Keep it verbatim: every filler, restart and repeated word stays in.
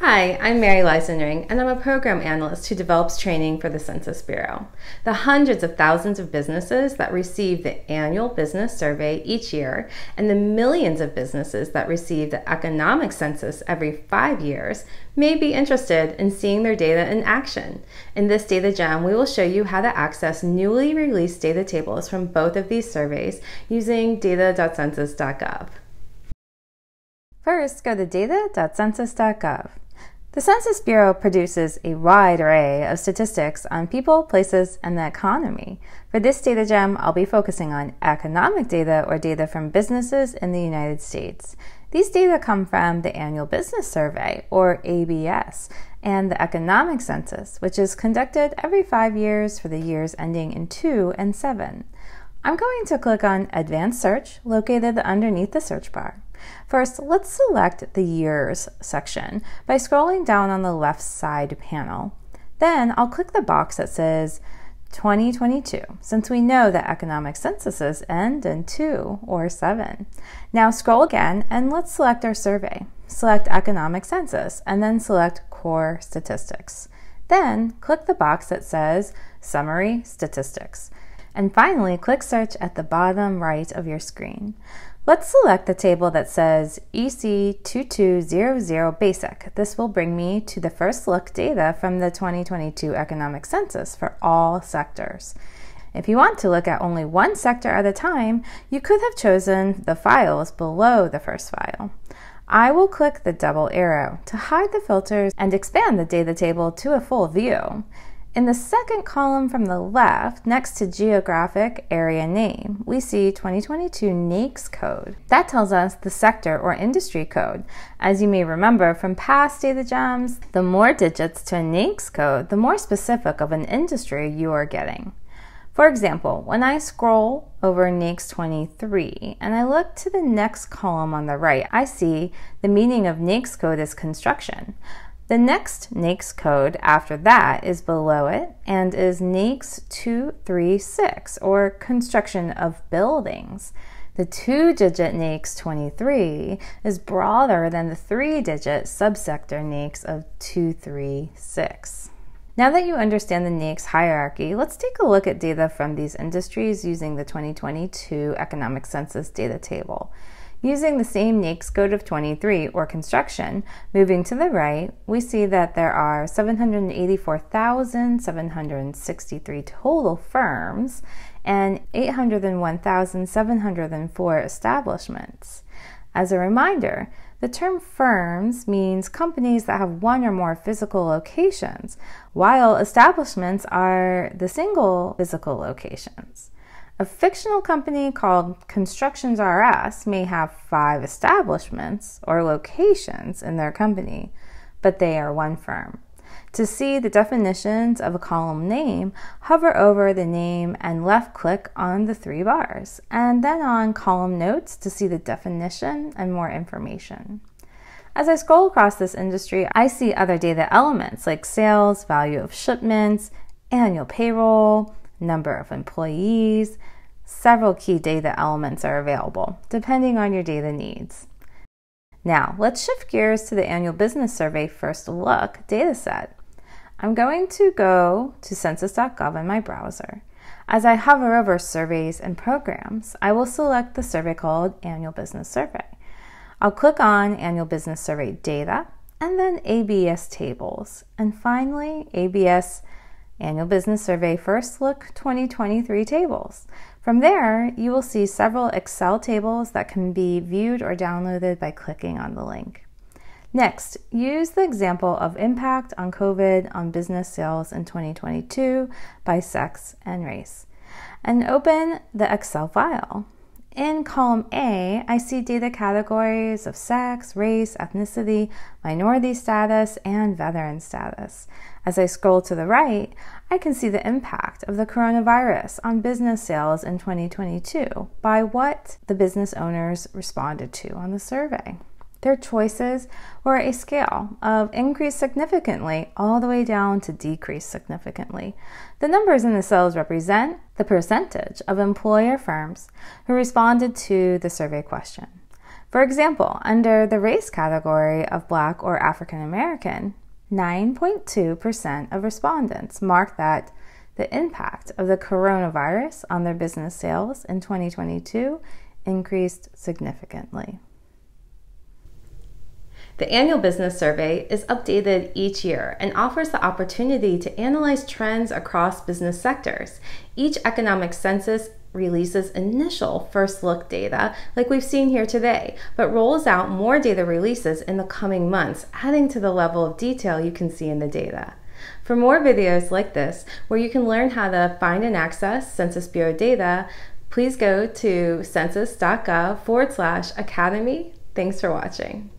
Hi, I'm Mary Leisendring, and I'm a program analyst who develops training for the Census Bureau. The hundreds of thousands of businesses that receive the annual business survey each year, and the millions of businesses that receive the economic census every five years, may be interested in seeing their data in action. In this Data Gem, we will show you how to access newly released data tables from both of these surveys using data dot census dot gov. First, go to data dot census dot gov. The Census Bureau produces a wide array of statistics on people, places, and the economy. For this Data Gem, I'll be focusing on economic data or data from businesses in the United States. These data come from the Annual Business Survey, or A B S, and the Economic Census, which is conducted every five years for the years ending in two and seven. I'm going to click on Advanced Search, located underneath the search bar. First, let's select the Years section by scrolling down on the left side panel. Then I'll click the box that says twenty twenty-two, since we know that economic censuses end in two or seven. Now scroll again and let's select our survey. Select Economic Census and then select Core Statistics. Then click the box that says Summary Statistics. And finally, click Search at the bottom right of your screen. Let's select the table that says E C two two zero zero Basic. This will bring me to the first look data from the twenty twenty-two Economic Census for all sectors. If you want to look at only one sector at a time, you could have chosen the files below the first file. I will click the double arrow to hide the filters and expand the data table to a full view. In the second column from the left, next to Geographic Area Name, we see twenty twenty-two NAICS code. That tells us the sector or industry code. As you may remember from past Data Gems, the more digits to a NAICS code, the more specific of an industry you are getting. For example, when I scroll over NAICS twenty-three and I look to the next column on the right, I see the meaning of NAICS code is construction. The next NAICS code after that is below it and is NAICS two three six, or construction of buildings. The two-digit NAICS twenty-three is broader than the three-digit subsector NAICS of two three six. Now that you understand the NAICS hierarchy, let's take a look at data from these industries using the twenty twenty-two Economic Census data table. Using the same NAICS code of twenty-three, or construction, moving to the right, we see that there are seven hundred eighty-four thousand seven hundred sixty-three total firms and eight hundred one thousand seven hundred four establishments. As a reminder, the term firms means companies that have one or more physical locations, while establishments are the single physical locations. A fictional company called Constructions R Us may have five establishments or locations in their company, but they are one firm. To see the definitions of a column name, hover over the name and left-click on the three bars, and then on Column Notes to see the definition and more information. As I scroll across this industry, I see other data elements like sales, value of shipments, annual payroll, number of employees. Several key data elements are available, depending on your data needs. Now, let's shift gears to the Annual Business Survey First Look dataset. I'm going to go to census dot gov in my browser. As I hover over Surveys and Programs, I will select the survey called Annual Business Survey. I'll click on Annual Business Survey Data, and then A B S Tables, and finally A B S Annual Business Survey First Look twenty twenty-three tables. From there, you will see several Excel tables that can be viewed or downloaded by clicking on the link. Next, use the example of impact on COVID on business sales in twenty twenty-two by sex and race, and open the Excel file. In column A, I see data categories of sex, race, ethnicity, minority status, and veteran status. As I scroll to the right, I can see the impact of the coronavirus on business sales in twenty twenty-two by what the business owners responded to on the survey. Their choices were a scale of increase significantly all the way down to decrease significantly. The numbers in the cells represent the percentage of employer firms who responded to the survey question. For example, under the race category of Black or African American, nine point two percent of respondents marked that the impact of the coronavirus on their business sales in twenty twenty-two increased significantly. The annual business survey is updated each year and offers the opportunity to analyze trends across business sectors. Each economic census releases initial first look data like we've seen here today, but rolls out more data releases in the coming months, adding to the level of detail you can see in the data. For more videos like this, where you can learn how to find and access Census Bureau data, please go to census dot gov forward slash academy. Thanks for watching.